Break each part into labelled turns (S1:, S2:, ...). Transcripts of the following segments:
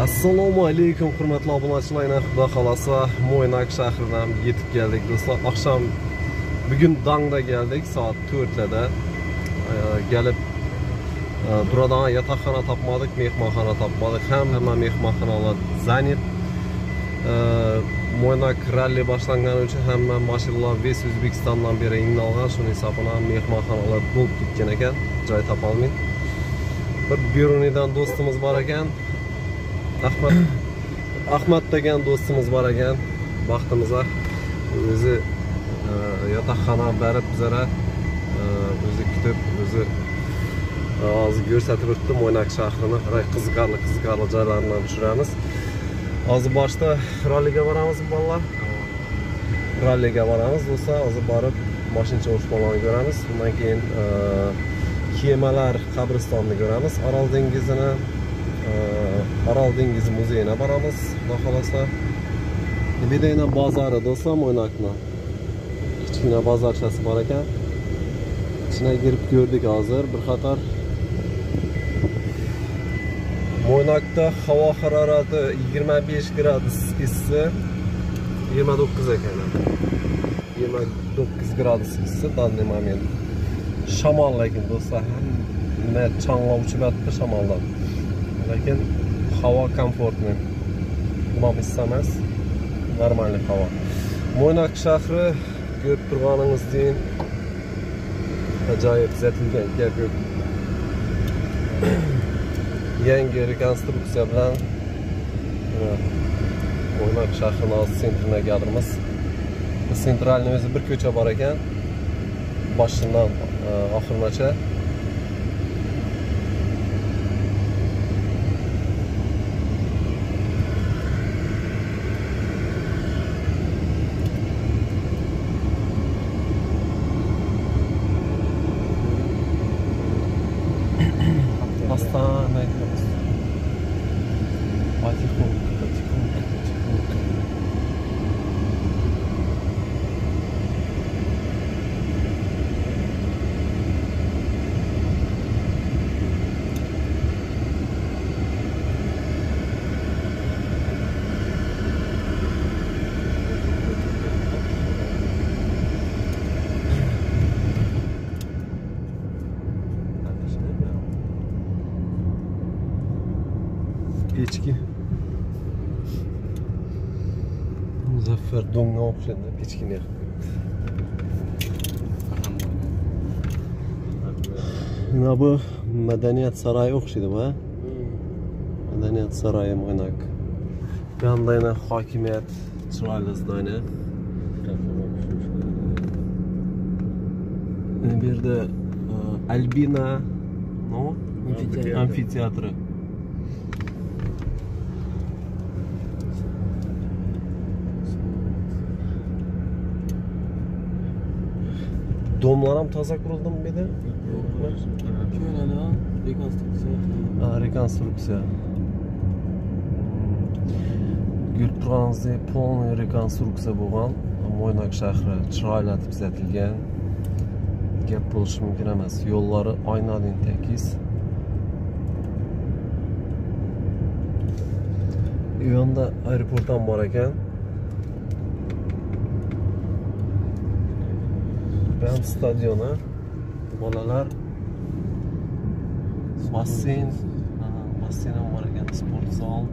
S1: Assalomu alaykum hurmatli obunachilar, xudo xolasa Mo'ynoq shahridan yetib keldik do'stlar. Akşam bugün Dang'da geldik soat 4'da. Gelip buradan yatakxona tapmadık, mehmonxona tapmadık. Hamma mehmonxonalar zanit. Mo'ynoq ralli boshlangani uchun hamma mashinalar ves O'zbekistondan beri ingalgan, shuning hisobidan mehmonxonalar to'lib ketgan ekan, joy topolmaydi. Bir Beruniydan do'stimiz bor ekan. Ahmad degan do'stimiz bor ekan. Baxtimizga o'zi yotoqxona berib bizlara o'zi kutib, o'zi hozir ko'rsatib o'tdi Mo'ynoq shahrini, qiziqarli joylardan tushiramiz. Hozir boshda ralliga boramiz bolalar. Ralliga boramiz do'stlar, hozir borib mashina o'shpoloni ko'ramiz. Undan keyin Kemalar qabristonini ko'ramiz. Orol dengizi muzeyine boramiz, xudo xolasa. Bedayna bozori do'stlar Mo'ynoqni. Kichkina bozorchasi bor ekan. İçine girib ko'rdik hozir bir qator. Mo'ynoqda havo harorati 25 gradus issiq, 29 ekan. 29 gradus issiq danli moment. Shamol lekin do'stlar, hamma changlar uchib yotdi shamoldan. Lekin havo komfortli. Mom istemas. Normal havo. Mo'ynoq shahri ko'rib turganingizdek ajoyib tuzatilgan, gap yo'q. Yangi rekonstruksiya bilan Mo'ynoq shahrining o'z sentrine keldirmiz. Sentralni o'zi bir ko'cha bor ekan. Boshidan oxirigacha. Pechki. Muzaffer Donga o'xshaydi, pechkini. Mana bu madaniyat saroyi o'xshaydi bu. Madaniyat saroyi Mo'ynoq. Bu yoqda yana hokimiyat chiroyli zdaniya. Bu yerda Albina, no? Amfiteatri. Domlar ham toza qurildi mi dedi? Rekonstruksiya. Rekonstruksiya. Ko'rib turganingizdek, полный rekonstruksiya bo'lgan. Mo'ynoq shahri chiroylatib tuzatilgan. Gap bo'lishi mumkin emas. Yo'llari oynadin tekis. Bu yoqda aeroport ham bor ekan. Ben stadyona, bolalar, basseyn ham bor ekan, sport zal.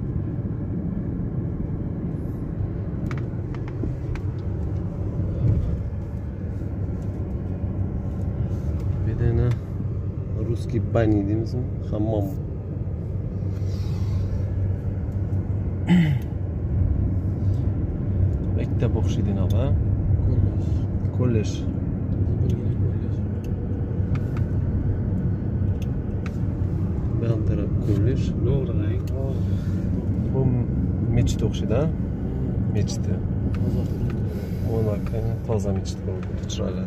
S1: Bir tane Ruski bani deymizmi? Hammom. Maktab o'qishidin abi. Kollej. Ben taraf kollej. Bu mechit o'xshaydi, mechiti. Mo'ynoqning toza mechiti bo'lib chiroyli.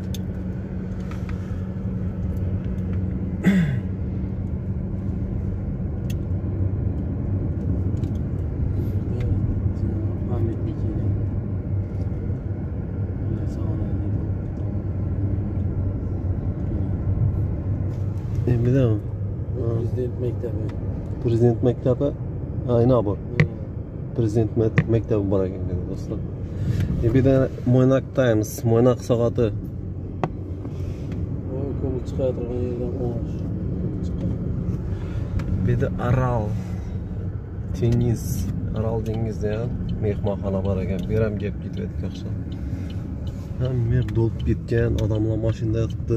S1: Bilmiyorum.
S2: Prezident maktabi.
S1: Prezident maktabi Aynen bu. Prezident mektebi bor ekan do'stlar. Bir de Mo'ynoqdaymiz. Mo'ynoq saati.
S2: Ko'p chiqayotgan yerdan o'ng'ash.
S1: Bir de Aral. Dengiz. Aral dengizda ham mehmonxona bor ekan. Bu ham gap ketayotdi oqshom. Hamma yer to'lib ketgan, odamlar mashinada yotibdi.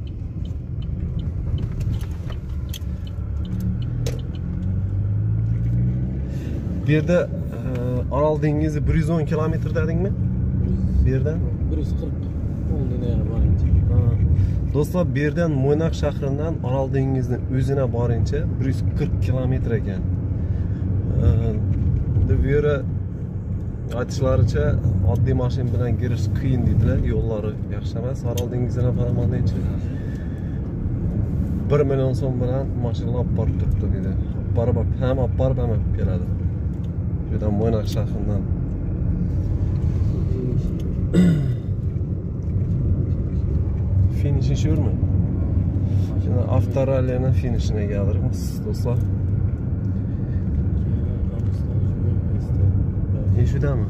S1: Bu yerda Aral dengizi 110 kilometr dedingmi? Bu yerdan
S2: 140 o'ndan yana borincha.
S1: Do'stlar, bu yerdan Mo'ynoq shahridan Aral dengizining o'zine borincha 140 kilometr ekan. Bu yere aytishlaricha oddiy mashina bilan girish qiyin dedilar, yo'llari yaxshi emas. Aral dengizine qaramoqchi 1 million so'm bilan mashina olib borib turibdi dedi. Borib ham olib borib ham olib keladi. Şuradan Mo'ynoq shahridan. Finish'i shu'rmi? Şimdi avtorallining finishine geldik do'stlar. Shudami?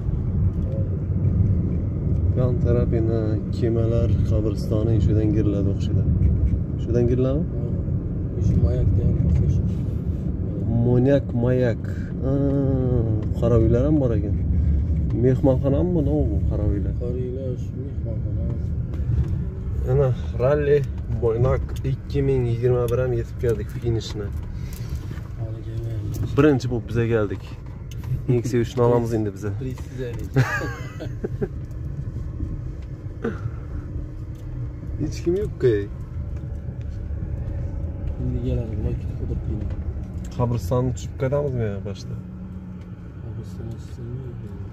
S1: Yan tarafına kemalar qabristoni shudan giriladi o'xshaydi. Shudan giriladimi?
S2: Shu mayak degan o'xshash.
S1: Mo'ynoq mayak. Qora uylar ham bor ekan. Mehmonxonami bu? Nima bu qora uylar?
S2: Qora uylar shu mehmonxona.
S1: Ana ralli Mo'ynoq 2021 ham yetib keldik finishine. Birinchi bo'lib bize geldik. Nexia 3'ni alamiz endi bize. Hiç kim yok ki.
S2: Şimdi gelelim vakit kudup yine.
S1: Kabristan'ı tutup kadamız mı ya başta?
S2: Kabristan'ı silmiyor.